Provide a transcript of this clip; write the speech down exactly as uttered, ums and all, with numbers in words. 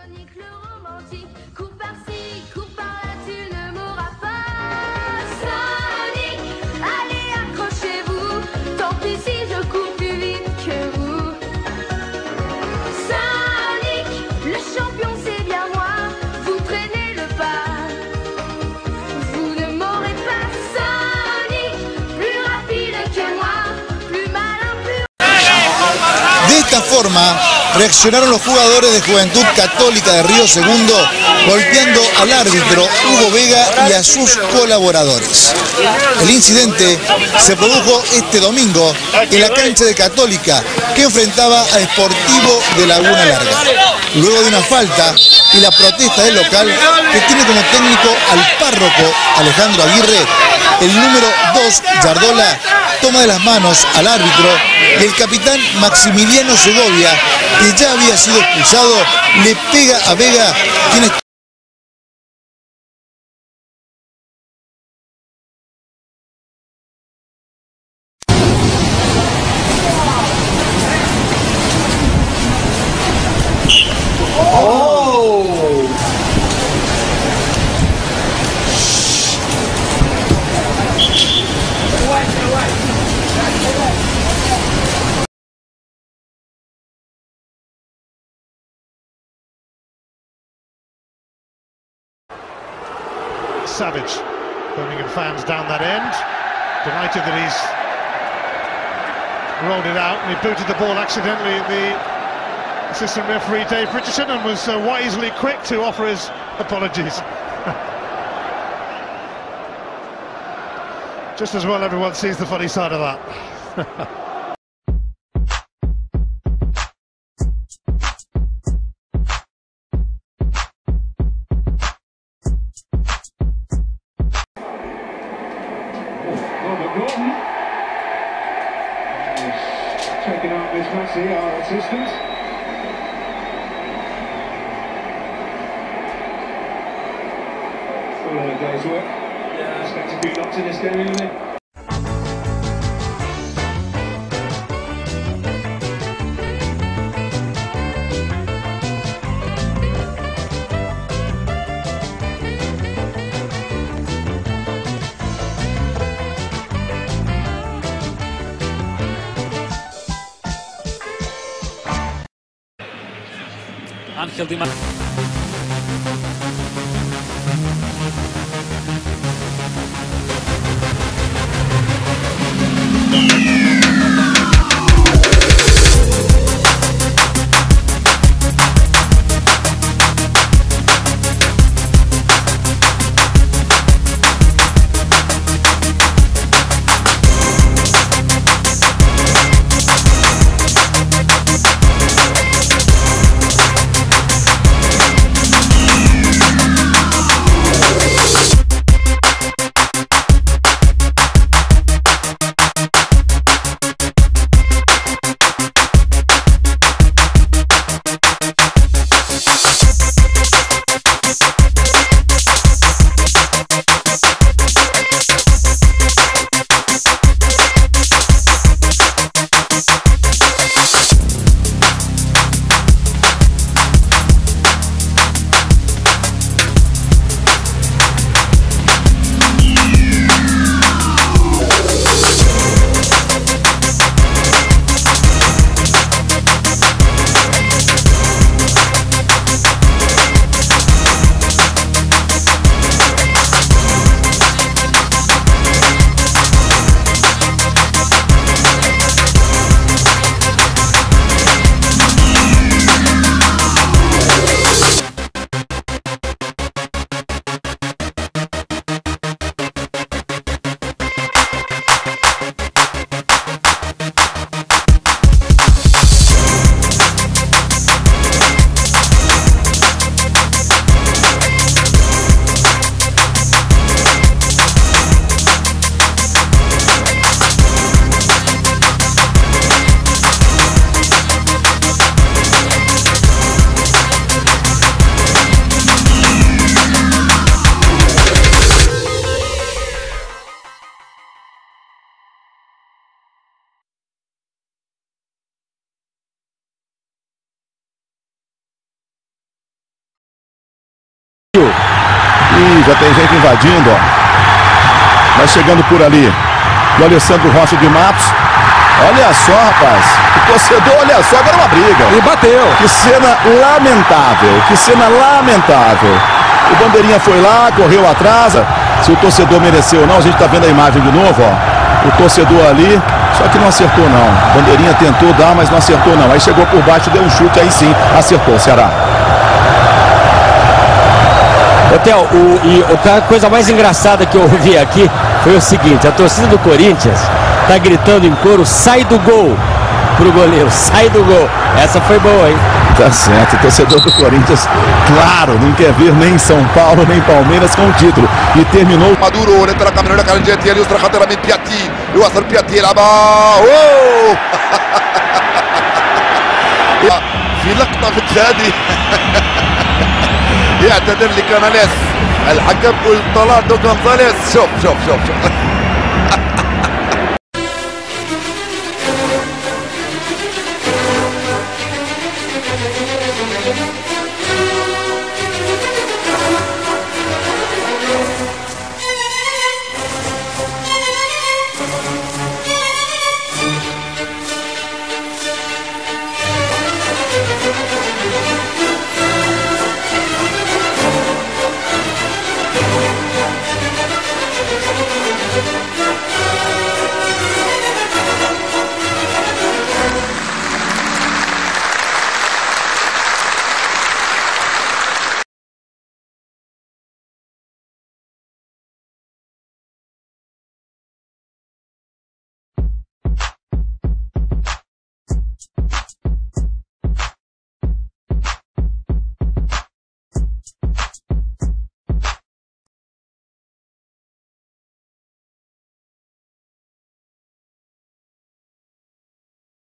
De esta forma reaccionaron los jugadores de Juventud Católica de Río Segundo, golpeando al árbitro Hugo Vega y a sus colaboradores. El incidente se produjo este domingo en la cancha de Católica, que enfrentaba a Sportivo de Laguna Larga. Luego de una falta y la protesta del local, que tiene como técnico al párroco Alejandro Aguirre, el número dos, Yardola, toma de las manos al árbitro y el capitán Maximiliano Segovia, que ya había sido expulsado, le pega a Vega, quien está... Savage, Birmingham fans down that end, delighted that he's rolled it out, and he booted the ball accidentally at the assistant referee Dave Richardson, and was uh, wisely quick to offer his apologies. Just as well everyone sees the funny side of that. Checking out Miss Massey, our assistant. All in a day's work. Yeah. Expect to be locked in this game, isn't it? Ángel Di María. Ih, já tem gente invadindo, ó. Vai chegando por ali. O Alessandro Rocha de Matos. Olha só, rapaz. O torcedor, olha só, agora uma briga. E bateu. Que cena lamentável. Que cena lamentável. O bandeirinha foi lá, correu atrás. Se o torcedor mereceu ou não, a gente tá vendo a imagem de novo, ó. O torcedor ali, só que não acertou não. O bandeirinha tentou dar, mas não acertou não. Aí chegou por baixo, deu um chute, aí sim, acertou o Ceará. Hotel, o, e a coisa mais engraçada que eu ouvi aqui foi o seguinte: a torcida do Corinthians tá gritando em coro, sai do gol, pro goleiro, sai do gol. Essa foi boa, hein? Tá certo, o torcedor do Corinthians, claro, não quer ver nem São Paulo, nem Palmeiras com o título. E terminou. مادورو نترك من هناك على الجهة اليسرى خطرة من بياتي، يواصل بياتي يلعبها اوه في لقطة في التالي يعتذر لكاناليس الحكم طلعته غونزاليس. شوف شوف شوف شوف